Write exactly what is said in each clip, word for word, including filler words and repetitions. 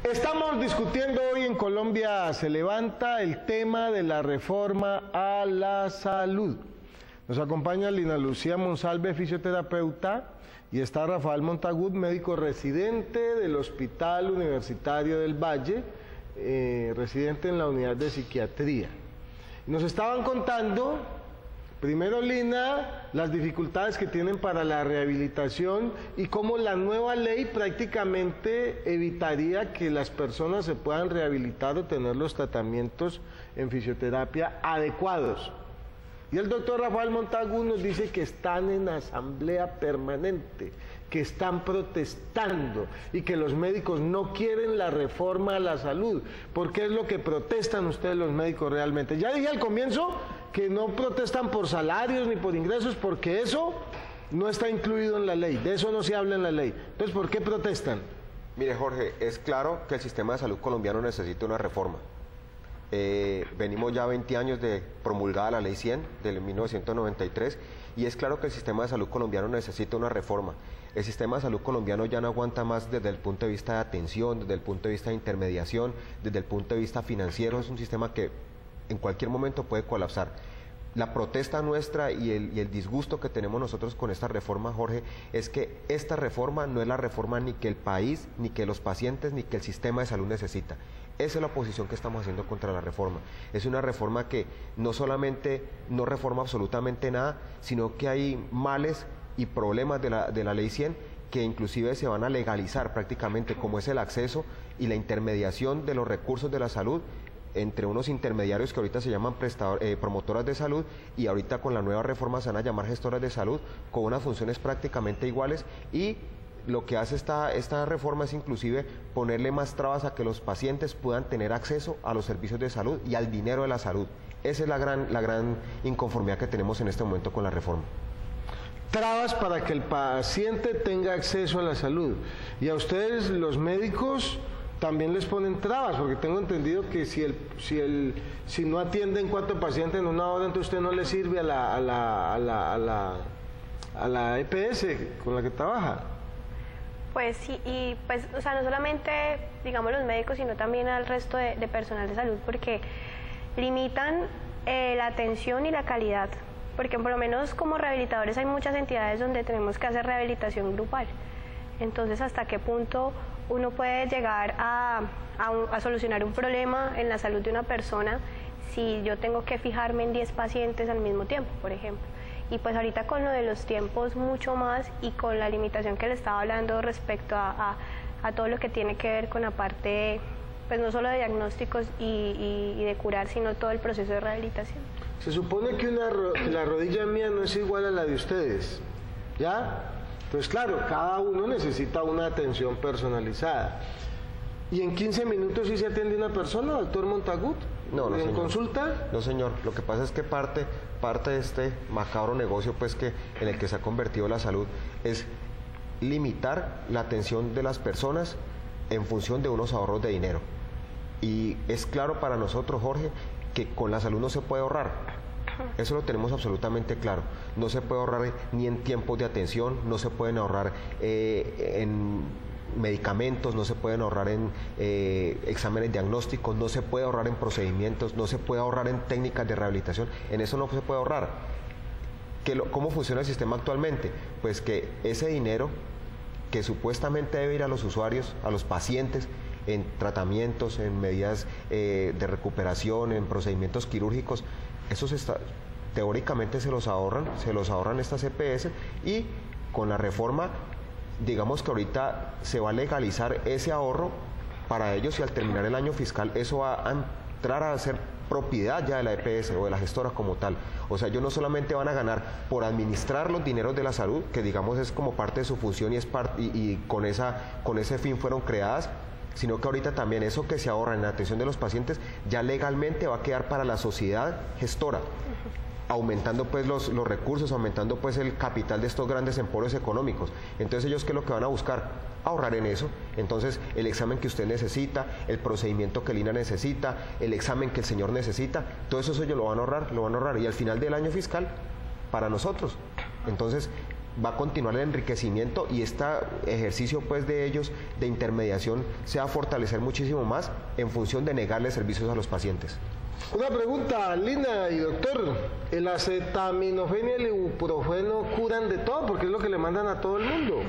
Estamos discutiendo hoy en Colombia se levanta el tema de la reforma a la salud. Nos acompaña Lina Lucía Monsalve, fisioterapeuta, y está Rafael Montagut, médico residente del Hospital Universitario del Valle, eh, residente en la unidad de psiquiatría. Nos estaban contando, primero Lina, las dificultades que tienen para la rehabilitación y cómo la nueva ley prácticamente evitaría que las personas se puedan rehabilitar o tener los tratamientos en fisioterapia adecuados. Y el doctor Rafael Montagut nos dice que están en asamblea permanente, que están protestando y que los médicos no quieren la reforma a la salud. ¿Por qué es lo que protestan ustedes los médicos realmente? Ya dije al comienzo que no protestan por salarios ni por ingresos, porque eso no está incluido en la ley, de eso no se habla en la ley. Entonces, ¿por qué protestan? Mire, Jorge, es claro que el sistema de salud colombiano necesita una reforma. Eh, venimos ya veinte años de promulgada la ley cien del mil novecientos noventa y tres y es claro que el sistema de salud colombiano necesita una reforma. El sistema de salud colombiano ya no aguanta más desde el punto de vista de atención, desde el punto de vista de intermediación, desde el punto de vista financiero. Es un sistema que en cualquier momento puede colapsar. La protesta nuestra y el, y el disgusto que tenemos nosotros con esta reforma, Jorge, es que esta reforma no es la reforma ni que el país, ni que los pacientes, ni que el sistema de salud necesita. Esa es la oposición que estamos haciendo contra la reforma. Es una reforma que no solamente no reforma absolutamente nada, sino que hay males y problemas de la, de la ley cien que inclusive se van a legalizar prácticamente, como es el acceso y la intermediación de los recursos de la salud entre unos intermediarios que ahorita se llaman prestador, eh, promotoras de salud, y ahorita con la nueva reforma se van a llamar gestoras de salud, con unas funciones prácticamente iguales, y lo que hace esta, esta reforma es inclusive ponerle más trabas a que los pacientes puedan tener acceso a los servicios de salud y al dinero de la salud. Esa es la gran, la gran inconformidad que tenemos en este momento con la reforma. Trabas para que el paciente tenga acceso a la salud. Y a ustedes, los médicos, también les ponen trabas, porque tengo entendido que si el, si el, si no atienden cuatro pacientes en una hora, entonces usted no le sirve a la, a la, a la, a la, a la E P S con la que trabaja. Pues sí, y pues, o sea, no solamente, digamos, los médicos, sino también al resto de, de personal de salud, porque limitan eh, la atención y la calidad, porque por lo menos como rehabilitadores hay muchas entidades donde tenemos que hacer rehabilitación grupal. Entonces, ¿hasta qué punto uno puede llegar a, a, un, a solucionar un problema en la salud de una persona si yo tengo que fijarme en diez pacientes al mismo tiempo, por ejemplo? Y pues ahorita con lo de los tiempos mucho más, y con la limitación que le estaba hablando respecto a, a, a todo lo que tiene que ver con la parte, pues no solo de diagnósticos y, y, y de curar, sino todo el proceso de rehabilitación. Se supone que, una, que la rodilla mía no es igual a la de ustedes, ¿ya? Entonces, claro, cada uno necesita una atención personalizada. ¿Y en quince minutos sí se atiende una persona, doctor Montagut? No, no, ¿En señor. consulta? No, señor. Lo que pasa es que parte, parte de este macabro negocio, pues, que en el que se ha convertido la salud, es limitar la atención de las personas en función de unos ahorros de dinero. Y es claro para nosotros, Jorge, que con la salud no se puede ahorrar. Eso lo tenemos absolutamente claro. No se puede ahorrar ni en tiempos de atención, no se pueden ahorrar eh, en medicamentos, no se pueden ahorrar en eh, exámenes diagnósticos, no se puede ahorrar en procedimientos, no se puede ahorrar en técnicas de rehabilitación. En eso no se puede ahorrar. ¿Qué lo, ¿Cómo funciona el sistema actualmente? Pues que ese dinero que supuestamente debe ir a los usuarios, a los pacientes, en tratamientos, en medidas eh, de recuperación, en procedimientos quirúrgicos, esos está, teóricamente se los ahorran, se los ahorran estas E P S, y con la reforma, digamos que ahorita se va a legalizar ese ahorro para ellos, y al terminar el año fiscal eso va a entrar a ser propiedad ya de la E P S o de la gestora como tal. O sea, ellos no solamente van a ganar por administrar los dineros de la salud, que digamos es como parte de su función y, es parte, y, y con, esa, con ese fin fueron creadas, sino que ahorita también eso que se ahorra en la atención de los pacientes ya legalmente va a quedar para la sociedad gestora, aumentando pues los, los recursos, aumentando pues el capital de estos grandes emporios económicos. Entonces ellos, ¿qué es lo que van a buscar? Ahorrar en eso. Entonces el examen que usted necesita, el procedimiento que Lina necesita, el examen que el señor necesita, todo eso ellos lo van a ahorrar, lo van a ahorrar, y al final del año fiscal, para nosotros. Entonces va a continuar el enriquecimiento y este ejercicio pues de ellos de intermediación se va a fortalecer muchísimo más en función de negarle servicios a los pacientes. Una pregunta, Lina y doctor, ¿el acetaminofén y el ibuprofeno curan de todo? Porque es lo que le mandan a todo el mundo.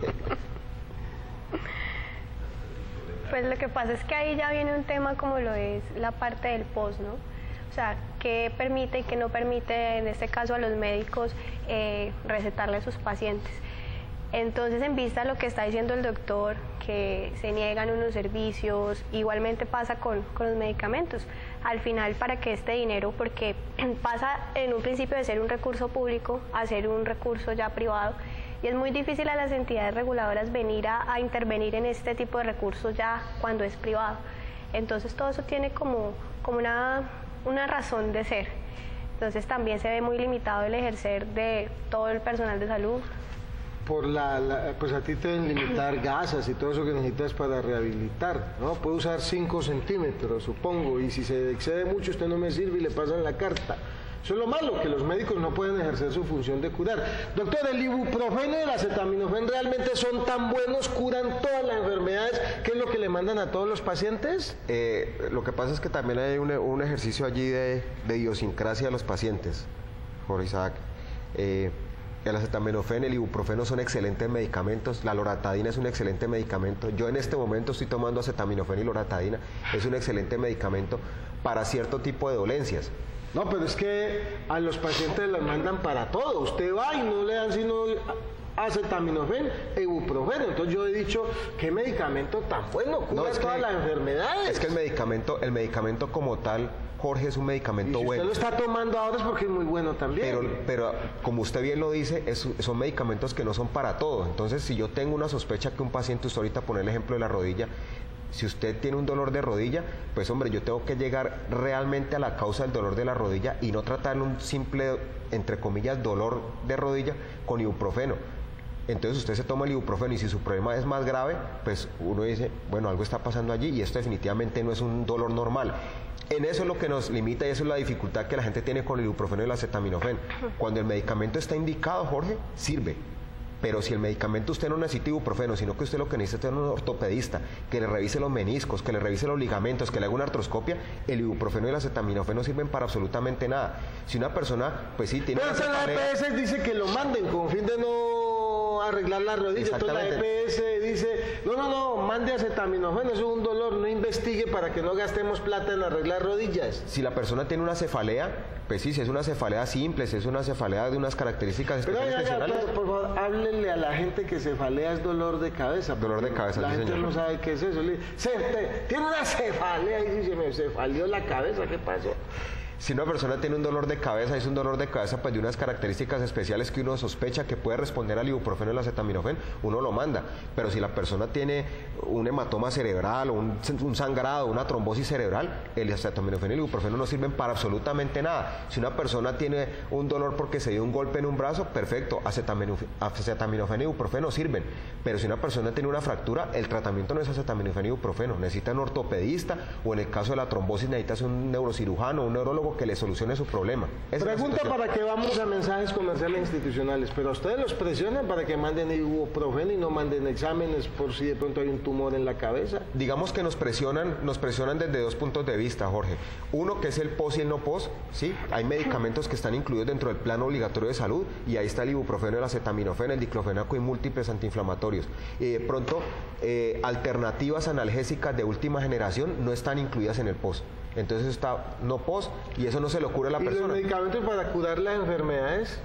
Pues lo que pasa es que ahí ya viene un tema como lo es la parte del post, ¿no? O sea, qué permite y qué no permite, en este caso a los médicos, eh, recetarle a sus pacientes. Entonces, en vista de lo que está diciendo el doctor, que se niegan unos servicios, igualmente pasa con, con los medicamentos. Al final, para que este dinero, porque pasa en un principio de ser un recurso público a ser un recurso ya privado, y es muy difícil a las entidades reguladoras venir a, a intervenir en este tipo de recursos ya cuando es privado. Entonces, todo eso tiene como, como una, una razón de ser. Entonces, también se ve muy limitado el ejercer de todo el personal de salud. Por la, la, pues a ti te deben limitar gasas y todo eso que necesitas para rehabilitar, ¿no? Puede usar cinco centímetros, supongo, y si se excede mucho usted no me sirve y le pasan la carta. Eso es lo malo, que los médicos no pueden ejercer su función de curar. Doctor, ¿el ibuprofeno y el acetaminofén realmente son tan buenos, curan todas las enfermedades, que es lo que le mandan a todos los pacientes? Eh, lo que pasa es que también hay un, un ejercicio allí de, de idiosincrasia de los pacientes, Jorge Isaac. Eh, El acetaminofén, el ibuprofeno son excelentes medicamentos, la loratadina es un excelente medicamento. Yo en este momento estoy tomando acetaminofén y loratadina, es un excelente medicamento para cierto tipo de dolencias. No, pero es que a los pacientes les mandan para todo. Usted va y no le dan sino acetaminofén e ibuprofeno. Entonces yo he dicho, ¿qué medicamento tan bueno? Cura No, es todas que, las enfermedades. Es que el medicamento, el medicamento como tal, Jorge, es un medicamento y si bueno. usted lo está tomando ahora es porque es muy bueno también. Pero, pero como usted bien lo dice, es, son medicamentos que no son para todo. Entonces, si yo tengo una sospecha que un paciente, usted ahorita pone el ejemplo de la rodilla, si usted tiene un dolor de rodilla, pues hombre, yo tengo que llegar realmente a la causa del dolor de la rodilla y no tratar un simple, entre comillas, dolor de rodilla con ibuprofeno. Entonces usted se toma el ibuprofeno y si su problema es más grave, pues uno dice, bueno, algo está pasando allí y esto definitivamente no es un dolor normal. En eso es lo que nos limita y eso es la dificultad que la gente tiene con el ibuprofeno y el acetaminofén. Cuando el medicamento está indicado, Jorge, sirve. Pero si el medicamento usted no necesita ibuprofeno, sino que usted lo que necesita es un ortopedista, que le revise los meniscos, que le revise los ligamentos, que le haga una artroscopia, el ibuprofeno y el acetaminofeno sirven para absolutamente nada. Si una persona, pues sí, tiene... Pero la E P S dice que lo manden con fin de no arreglar la rodilla. Entonces la E P S dice, no, no, no, mande acetaminofén, eso es un dolor, no investigue para que no gastemos plata en arreglar rodillas. Si la persona tiene una cefalea, pues sí, si es una cefalea simple, si es una cefalea de unas características especiales. Pero ya, ya, por favor, háblenle a la gente que cefalea es dolor de cabeza. Dolor de cabeza, la sí, gente señor. no sabe qué es eso. Le, se, te, tiene una cefalea y dice, me cefaleó la cabeza, ¿qué pasó? Si una persona tiene un dolor de cabeza, es un dolor de cabeza pues de unas características especiales que uno sospecha que puede responder al ibuprofeno y al acetaminofén, uno lo manda. Pero si la persona tiene un hematoma cerebral o un, un sangrado, una trombosis cerebral, el acetaminofén y el ibuprofeno no sirven para absolutamente nada. Si una persona tiene un dolor porque se dio un golpe en un brazo, perfecto, acetaminofén y ibuprofeno sirven. Pero si una persona tiene una fractura, el tratamiento no es acetaminofén y ibuprofeno, necesita un ortopedista o en el caso de la trombosis necesitas un neurocirujano, un neurólogo que le solucione su problema. Esa Pregunta para que vamos a mensajes comerciales institucionales, pero a ustedes los presionan para que manden ibuprofeno y no manden exámenes por si de pronto hay un tumor en la cabeza. Digamos que nos presionan, nos presionan desde dos puntos de vista, Jorge. Uno que es el post y el no post, ¿sí? Hay medicamentos que están incluidos dentro del plan obligatorio de salud y ahí está el ibuprofeno, el acetaminofén, el diclofenaco y múltiples antiinflamatorios. Y de pronto, eh, alternativas analgésicas de última generación no están incluidas en el post. Entonces está no post y eso no se le ocurre a la ¿Y persona. los medicamentos para curar las enfermedades?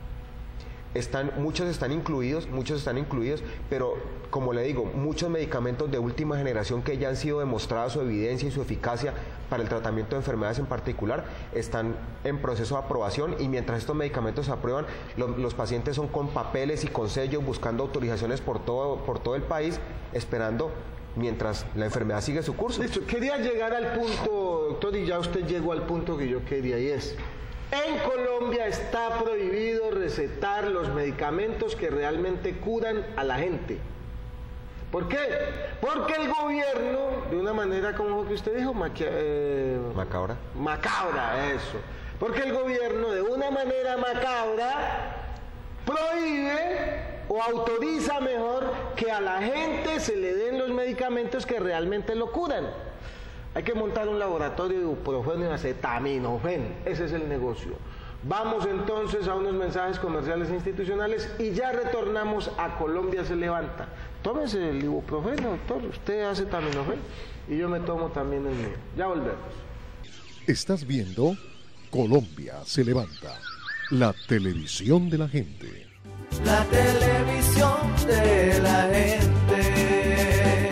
Están, muchos están incluidos, muchos están incluidos, pero como le digo, muchos medicamentos de última generación que ya han sido demostrada su evidencia y su eficacia para el tratamiento de enfermedades en particular, están en proceso de aprobación y mientras estos medicamentos se aprueban, lo, los pacientes son con papeles y con sellos buscando autorizaciones por todo, por todo el país, esperando mientras la enfermedad sigue su curso. Listo, quería llegar al punto, doctor, y ya usted llegó al punto que yo quería, y es, en Colombia está prohibido recetar los medicamentos que realmente curan a la gente. ¿Por qué? Porque el gobierno, de una manera, como que usted dijo, Maqui eh, macabra. Macabra, eso. Porque el gobierno, de una manera macabra, prohíbe o autoriza mejor que a la gente se le den los medicamentos que realmente lo curan. Hay que montar un laboratorio de ibuprofeno y acetaminofén, ese es el negocio. Vamos entonces a unos mensajes comerciales e institucionales y ya retornamos a Colombia se levanta. Tómese el ibuprofeno, doctor, usted hace acetaminofén y yo me tomo también el mío. Ya volvemos. Estás viendo Colombia se levanta, la televisión de la gente. La televisión de la gente.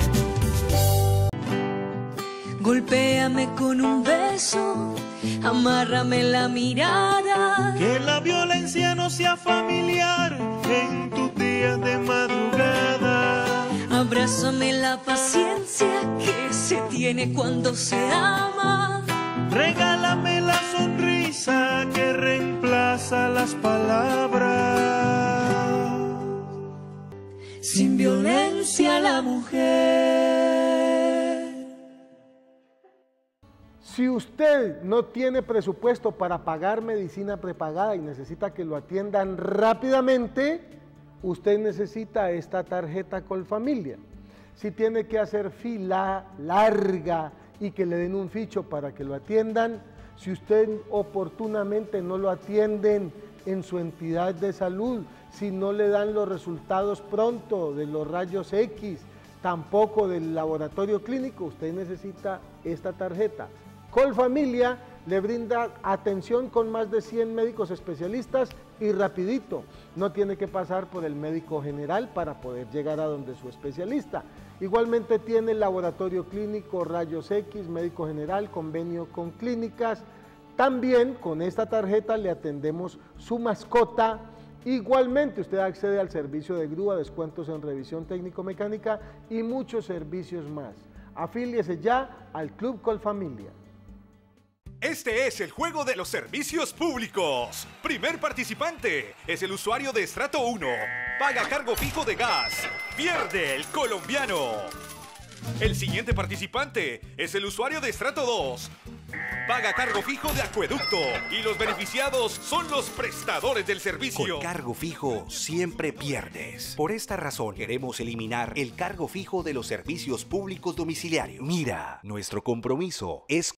Golpéame con un beso, amárrame la mirada. Que la violencia no sea familiar en tus días de madrugada. Abrázame la paciencia que se tiene cuando se ama. Regálame la sonrisa que reemplaza las palabras. Sin violencia a la mujer. Si usted no tiene presupuesto para pagar medicina prepagada y necesita que lo atiendan rápidamente, usted necesita esta tarjeta Colfamilia. Si tiene que hacer fila larga y que le den un ficho para que lo atiendan, si usted oportunamente no lo atienden en su entidad de salud, si no le dan los resultados pronto de los rayos X, tampoco del laboratorio clínico, usted necesita esta tarjeta. Colfamilia le brinda atención con más de cien médicos especialistas y rapidito. No tiene que pasar por el médico general para poder llegar a donde su especialista. Igualmente tiene laboratorio clínico, rayos X, médico general, convenio con clínicas. También con esta tarjeta le atendemos su mascota. Igualmente usted accede al servicio de grúa, descuentos en revisión técnico-mecánica y muchos servicios más. Afíliese ya al Club Colfamilia. Este es el juego de los servicios públicos. Primer participante es el usuario de estrato uno. Paga cargo fijo de gas. Pierde el colombiano. El siguiente participante es el usuario de estrato dos. Paga cargo fijo de acueducto. Y los beneficiados son los prestadores del servicio. Con cargo fijo siempre pierdes. Por esta razón queremos eliminar el cargo fijo de los servicios públicos domiciliarios. Mira, nuestro compromiso es